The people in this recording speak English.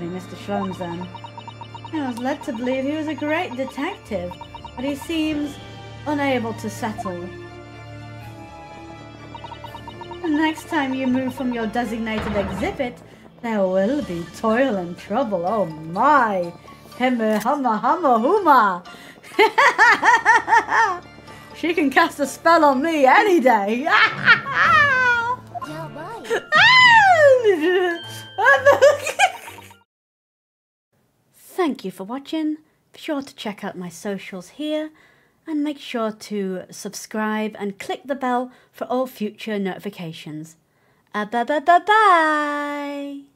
be Mr. Sholmes then. I was led to believe he was a great detective, but he seems unable to settle. The next time you move from your designated exhibit, there will be toil and trouble. Oh my! Himma humma humma huma! She can cast a spell on me any day! Thank you for watching. Be sure to check out my socials here and make sure to subscribe and click the bell for all future notifications. Bye.